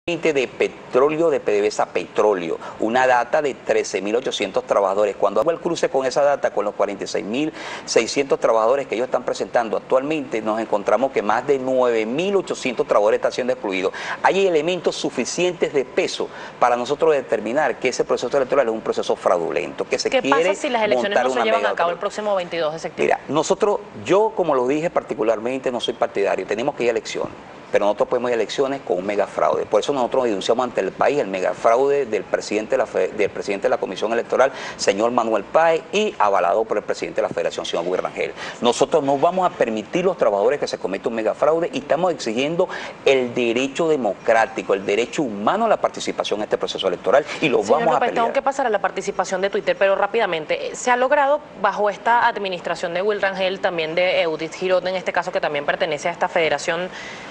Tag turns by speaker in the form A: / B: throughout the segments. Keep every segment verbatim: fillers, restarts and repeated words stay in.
A: de petróleo de PDVSA Petróleo, una data de trece mil ochocientos trabajadores. Cuando hago el cruce con esa data, con los cuarenta y seis mil seiscientos trabajadores que ellos están presentando actualmente, nos encontramos que más de nueve mil ochocientos trabajadores están siendo excluidos. Hay elementos suficientes de peso para nosotros determinar que ese proceso electoral es un proceso fraudulento, que se
B: ¿Qué
A: quiere
B: pasa si las elecciones no se llevan a cabo el
A: electoral.
B: próximo veintidós de septiembre?
A: Mira, nosotros, yo como lo dije particularmente, no soy partidario, tenemos que ir a elecciones. Pero nosotros podemos ir a elecciones con un megafraude. Por eso nosotros denunciamos ante el país el megafraude del presidente de la, del presidente de la Comisión Electoral, señor Manuel Páez, y avalado por el presidente de la Federación, señor Willy Rangel. Nosotros no vamos a permitir los trabajadores que se cometa un megafraude y estamos exigiendo el derecho democrático, el derecho humano a la participación en este proceso electoral y lo
B: señor
A: vamos
B: López,
A: a pelear.
B: tengo que pasar a la participación de Twitter, pero rápidamente. Se ha logrado bajo esta administración de Willy Rangel, también de Eudith Girón, en este caso que también pertenece a esta federación,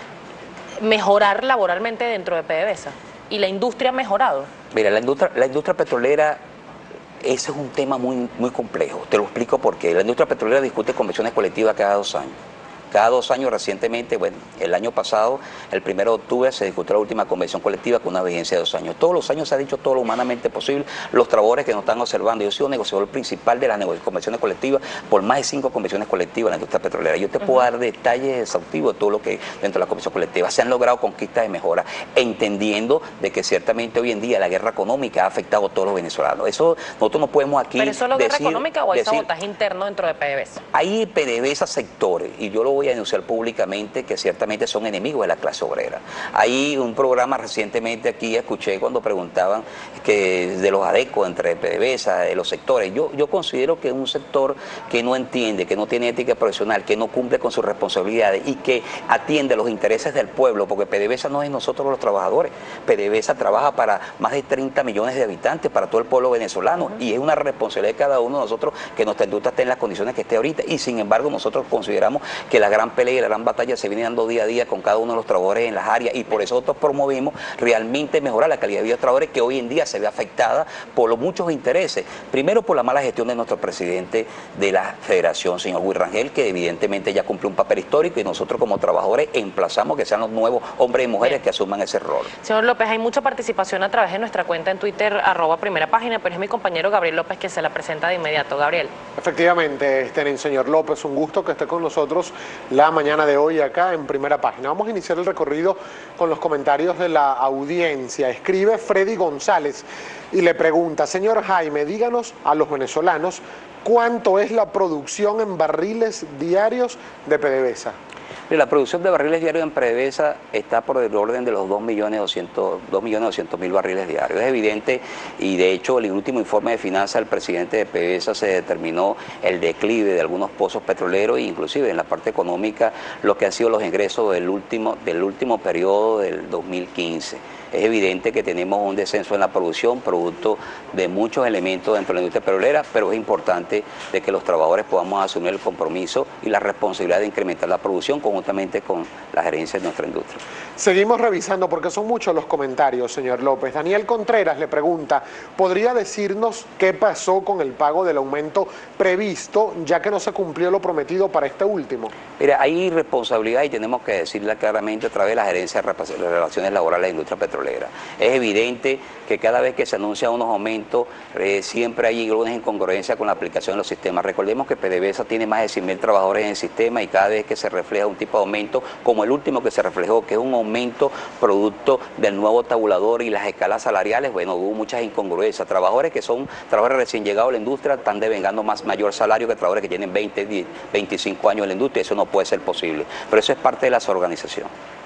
B: mejorar laboralmente dentro de PDVSA, y la industria ha mejorado.
A: Mira, la industria, la industria petrolera, ese es un tema muy, muy complejo. Te lo explico por qué. La industria petrolera discute convenciones colectivas cada dos años. Cada dos años recientemente, bueno, el año pasado, el primero de octubre, se discutió la última convención colectiva con una vigencia de dos años. Todos los años se ha dicho todo lo humanamente posible. Los trabajadores que nos están observando, yo he sido negociador principal de las convenciones colectivas por más de cinco convenciones colectivas en la industria petrolera. Yo te uh-huh. puedo dar detalles exhaustivos de todo lo que dentro de la convención colectiva se han logrado conquistas de mejora, entendiendo de que ciertamente hoy en día la guerra económica ha afectado a todos los venezolanos. Eso nosotros no podemos aquí
B: ¿Pero es solo
A: decir,
B: guerra económica o hay
A: decir,
B: sabotaje interno dentro de PDVSA?
A: Hay PDVSA sectores, y yo lo voy a denunciar públicamente, que ciertamente son enemigos de la clase obrera. Hay un programa recientemente aquí, escuché cuando preguntaban que de los adecos entre PDVSA, de los sectores. Yo, yo considero que es un sector que no entiende, que no tiene ética profesional, que no cumple con sus responsabilidades y que atiende los intereses del pueblo, porque PDVSA no es nosotros los trabajadores. PDVSA trabaja para más de treinta millones de habitantes, para todo el pueblo venezolano, uh-huh. y es una responsabilidad de cada uno de nosotros que nuestra industria esté en las condiciones que esté ahorita, y sin embargo nosotros consideramos que la gran pelea y la gran batalla se viene dando día a día con cada uno de los trabajadores en las áreas, y por eso nosotros promovimos realmente mejorar la calidad de vida de los trabajadores, que hoy en día se ve afectada por los muchos intereses. Primero, por la mala gestión de nuestro presidente de la Federación, señor Willy Rangel, que evidentemente ya cumplió un papel histórico, y nosotros como trabajadores emplazamos que sean los nuevos hombres y mujeres Bien. que asuman ese rol.
B: Señor López, hay mucha participación a través de nuestra cuenta en Twitter, arroba primera página, pero es mi compañero Gabriel López que se la presenta de inmediato. Gabriel.
C: Efectivamente, este, señor López, un gusto que esté con nosotros la mañana de hoy acá en Primera Página. Vamos a iniciar el recorrido con los comentarios de la audiencia. Escribe Freddy González y le pregunta: señor Jaime, díganos a los venezolanos cuánto es la producción en barriles diarios de PDVSA.
A: La producción de barriles diarios en PDVSA está por el orden de los dos millones doscientos mil barriles diarios. Es evidente, y de hecho el último informe de finanzas del presidente de PDVSA se determinó el declive de algunos pozos petroleros, e inclusive en la parte económica lo que han sido los ingresos del último, del último periodo del dos mil quince. Es evidente que tenemos un descenso en la producción, producto de muchos elementos dentro de la industria petrolera, pero es importante de que los trabajadores podamos asumir el compromiso y la responsabilidad de incrementar la producción conjuntamente con la gerencia de nuestra industria.
C: Seguimos revisando porque son muchos los comentarios, señor López. Daniel Contreras le pregunta: ¿podría decirnos qué pasó con el pago del aumento previsto, ya que no se cumplió lo prometido para este último?
A: Mira, hay irresponsabilidad y tenemos que decirla claramente a través de la gerencia de relaciones laborales de la industria petrolera. Es evidente que cada vez que se anuncian unos aumentos, eh, siempre hay algunas incongruencias con la aplicación de los sistemas. Recordemos que PDVSA tiene más de cien mil trabajadores en el sistema, y cada vez que se refleja un tipo de aumento, como el último que se reflejó, que es un aumento producto del nuevo tabulador y las escalas salariales, bueno, hubo muchas incongruencias. Trabajadores que son trabajadores recién llegados a la industria están devengando más mayor salario que trabajadores que tienen veinte, diez, veinticinco años en la industria. Eso no puede ser posible, pero eso es parte de la desorganización.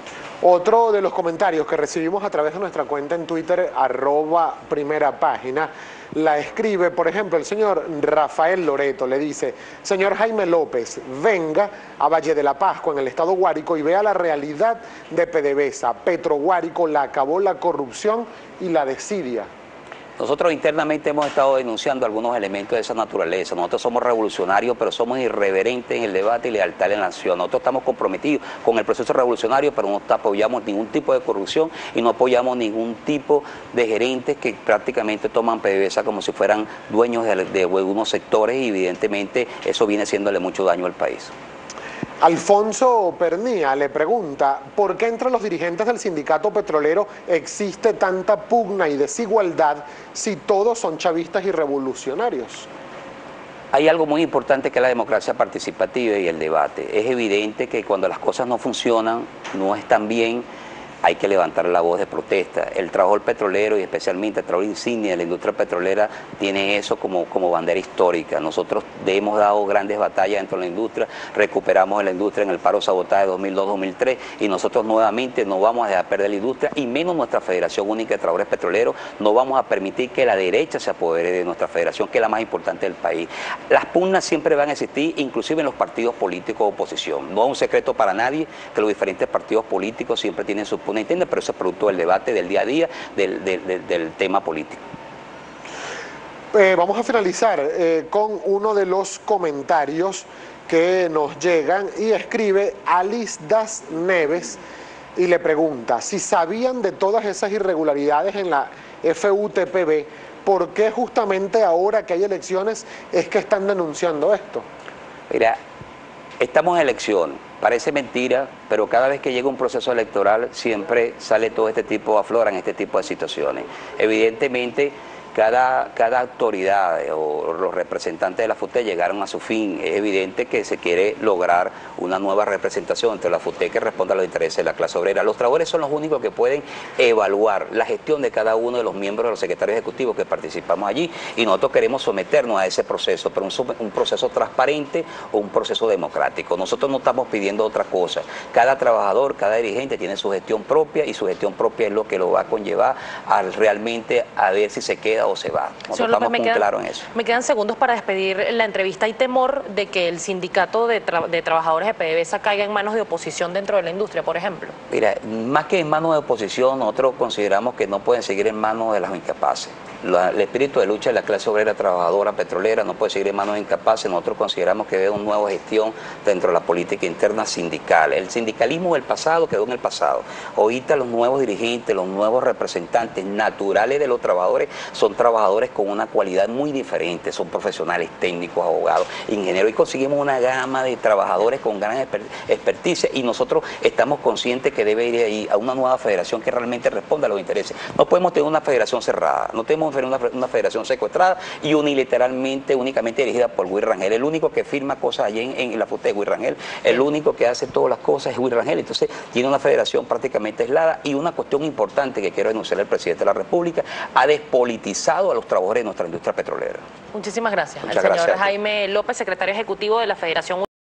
C: Otro de los comentarios que recibimos a través de nuestra cuenta en Twitter, arroba primera página, la escribe, por ejemplo, el señor Rafael Loreto, le dice: señor Jaime López, venga a Valle de la Pascua, en el estado Guárico, y vea la realidad de PDVSA. Petro Guárico la acabó la corrupción y la desidia.
A: Nosotros internamente hemos estado denunciando algunos elementos de esa naturaleza. Nosotros somos revolucionarios, pero somos irreverentes en el debate y lealtad a la nación. Nosotros estamos comprometidos con el proceso revolucionario, pero no apoyamos ningún tipo de corrupción y no apoyamos ningún tipo de gerentes que prácticamente toman PDVSA como si fueran dueños de, de algunos sectores, y evidentemente eso viene haciéndole mucho daño al país.
C: Alfonso Pernía le pregunta, ¿por qué entre los dirigentes del sindicato petrolero existe tanta pugna y desigualdad si todos son chavistas y revolucionarios?
A: Hay algo muy importante que es la democracia participativa y el debate. Es evidente que cuando las cosas no funcionan, no están bien, hay que levantar la voz de protesta. El trabajador petrolero y especialmente el trabajador insignia de la industria petrolera tiene eso como, como bandera histórica. Nosotros hemos dado grandes batallas dentro de la industria, recuperamos la industria en el paro sabotaje de dos mil dos dos mil tres y nosotros nuevamente no vamos a dejar perder la industria y menos nuestra Federación Única de Trabajadores Petroleros. No vamos a permitir que la derecha se apodere de nuestra federación, que es la más importante del país. Las pugnas siempre van a existir, inclusive en los partidos políticos de oposición. No es un secreto para nadie que los diferentes partidos políticos siempre tienen sus pugnas, ¿entiendes? Pero eso es producto del debate del día a día, del, del, del, del tema político.
C: Eh, vamos a finalizar eh, con uno de los comentarios que nos llegan y escribe Alice Das Neves y le pregunta, si sabían de todas esas irregularidades en la F U T P B, ¿por qué justamente ahora que hay elecciones es que están denunciando esto?
A: Mira, estamos en elecciones. Parece mentira, pero cada vez que llega un proceso electoral siempre sale todo este tipo, afloran este tipo de situaciones. Evidentemente, cada, cada autoridad o los representantes de la F U T E llegaron a su fin. Es evidente que se quiere lograr una nueva representación entre la F U T E que responda a los intereses de la clase obrera. Los trabajadores son los únicos que pueden evaluar la gestión de cada uno de los miembros de los secretarios ejecutivos que participamos allí y nosotros queremos someternos a ese proceso, pero un, un proceso transparente o un proceso democrático. Nosotros no estamos pidiendo otra cosa. Cada trabajador, cada dirigente tiene su gestión propia y su gestión propia es lo que lo va a conllevar a realmente a ver si se queda o se va. Nosotros estamos muy claros en eso.
B: Me quedan segundos para despedir la entrevista. ¿Hay temor de que el sindicato de, tra de trabajadores de P D V S A caiga en manos de oposición dentro de la industria, por ejemplo?
A: Mira, más que en manos de oposición, nosotros consideramos que no pueden seguir en manos de los incapaces. La, el espíritu de lucha de la clase obrera trabajadora petrolera no puede seguir en manos de incapaces. Nosotros consideramos que debe haber una nueva gestión dentro de la política interna sindical. El sindicalismo del pasado quedó en el pasado. Ahorita los nuevos dirigentes, los nuevos representantes naturales de los trabajadores son trabajadores con una cualidad muy diferente, son profesionales técnicos, abogados, ingenieros, y conseguimos una gama de trabajadores con gran exper experticia y nosotros estamos conscientes que debe ir ahí a una nueva federación que realmente responda a los intereses. No podemos tener una federación cerrada, no tenemos una, una federación secuestrada y unilateralmente, únicamente dirigida por Luis Rangel. El único que firma cosas allí en, en la F U T E es Luis Rangel, el único que hace todas las cosas es Luis Rangel. Entonces tiene una federación prácticamente aislada y una cuestión importante que quiero denunciar al presidente de la República, ha despolitizado a los trabajadores de nuestra industria petrolera.
B: Muchísimas gracias.
A: Muchas
B: al señor
A: gracias.
B: Jaime López, secretario ejecutivo de la Federación